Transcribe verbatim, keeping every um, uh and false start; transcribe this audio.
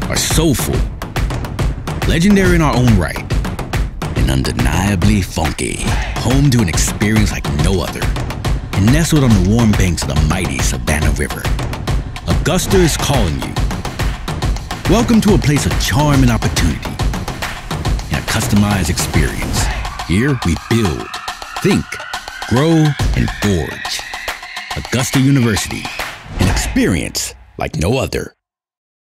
are soulful, legendary in our own right, and undeniably funky, home to an experience like no other, and nestled on the warm banks of the mighty Savannah River. Augusta is calling you. Welcome to a place of charm and opportunity, and a customized experience. Here we build, think, grow, and forge. Augusta University, an experience like no other.